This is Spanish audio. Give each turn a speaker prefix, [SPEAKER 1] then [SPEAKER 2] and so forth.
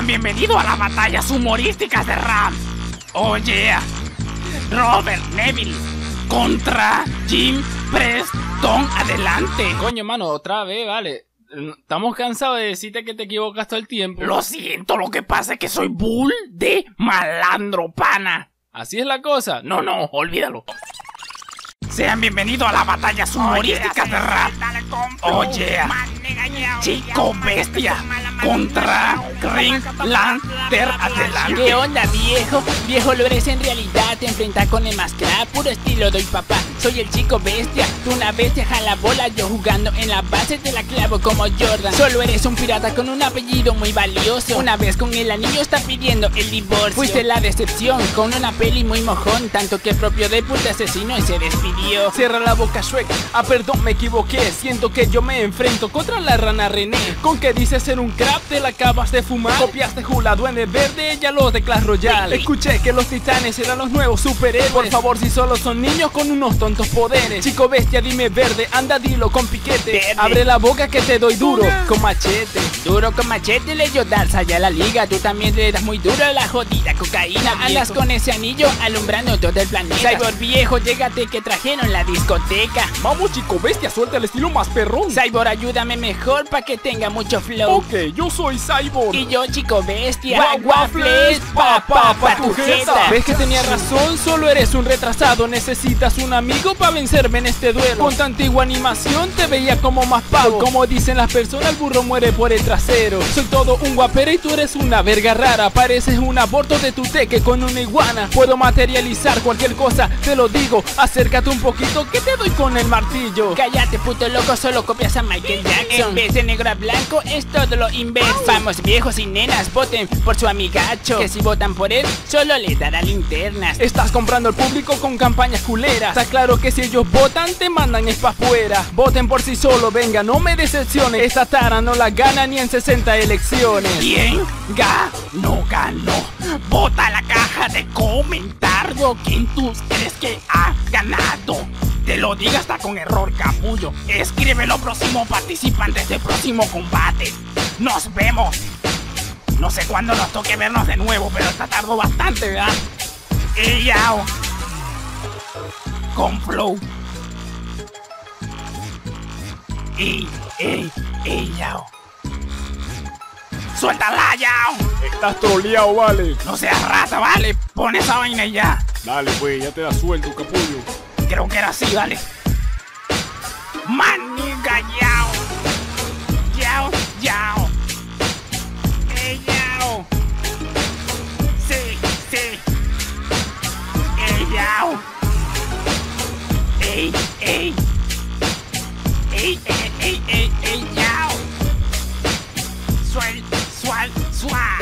[SPEAKER 1] bienvenidos a las batallas humorísticas de rap. Oh yeah. Robert Neville contra Jim Preston. Adelante.
[SPEAKER 2] Coño, mano, otra vez, vale. Estamos cansados de decirte que te equivocas todo el tiempo.
[SPEAKER 1] Lo siento, lo que pasa es que soy bull de malandro, pana.
[SPEAKER 2] ¿Así es la cosa?
[SPEAKER 1] No, olvídalo. Sean bienvenidos a las batallas humorísticas de rap. Oh yeah. Chico Bestia contra Green Lantern. Adelante.
[SPEAKER 3] ¿Qué onda, viejo? Viejo lo eres en realidad. Te enfrentas con el máscara, puro estilo doy papá. Soy el Chico Bestia, tú una bestia jala bola. Yo jugando en la base te la clavo como Jordan. Solo eres un pirata con un apellido muy valioso. Una vez con el anillo está pidiendo el divorcio. Fuiste la decepción con una peli muy mojón, tanto que el propio Deadpool te asesinó y se despidió.
[SPEAKER 2] Cierra la boca, Shrek. Ah, perdón, me equivoqué. Siento que yo me enfrento contra la rana René. ¿Con qué dices ser un crap? Te la acabas de fumar. Copiaste Hula, Duende Verde, ya los de Clash Royale. Escuché que los titanes eran los nuevos superhéroes. Por favor, si solo son niños con unos tontos poderes. Chico Bestia, dime verde, anda dilo con piquete.
[SPEAKER 3] Verde.
[SPEAKER 2] Abre la boca que te doy duro con machete.
[SPEAKER 3] Duro con machete le dio darse allá a la liga. Tú también le das muy duro a la jodida cocaína. Andas con ese anillo alumbrando todo el planeta. Cyborg viejo, llégate que trajeron la discoteca.
[SPEAKER 2] Vamos, Chico Bestia, suelta el estilo más perrón.
[SPEAKER 3] Cyborg, ayúdame mejor pa' que tenga mucho flow.
[SPEAKER 2] Ok, yo soy Cyborg.
[SPEAKER 3] Y yo, Chico Bestia.
[SPEAKER 2] Waffles, pa
[SPEAKER 3] tu jeta.
[SPEAKER 2] ¿Ves que tenía razón? Solo eres un retrasado. Necesitas un amigo para vencerme en este duelo. Con tu antigua animación te veía como más pavo. Como dicen las personas, el burro muere por el trasero. Soy todo un guapero y tú eres una verga rara. Pareces un aborto de tu teque con una iguana. Puedo materializar cualquier cosa, te lo digo. Acércate un poquito que te doy con el martillo.
[SPEAKER 3] Cállate, puto loco, solo copias a Michael Jackson. En vez de negro a blanco es todo lo inverso. Vamos, viejos y nenas, voten por su amigacho, que si votan por él, solo le dará linternas.
[SPEAKER 2] Estás comprando al público con campañas culeras. Está claro que si ellos votan, te mandan es pa' afuera. Voten por sí solo, venga, no me decepciones. Esta tara no la gana ni en 60 elecciones.
[SPEAKER 1] ¿Quién ganó? Vota a la caja de comentario. ¿Quién tú crees que ha ganado? Te lo diga hasta con error, capullo. Escribe los próximos participantes del próximo combate. Nos vemos. No sé cuándo nos toque vernos de nuevo, pero esta tardó bastante, ¿verdad? Y yao. Con flow. Y yao. ¡Suéltala, yao!
[SPEAKER 2] Estás troleado, vale.
[SPEAKER 1] No seas rata, vale. Pon esa vaina y ya.
[SPEAKER 2] Dale, pues, ya te la suelto, capullo.
[SPEAKER 1] Creo que era así, vale. Maniga, yao. Yao. Yao. Sí. Yao. Yao. Suel.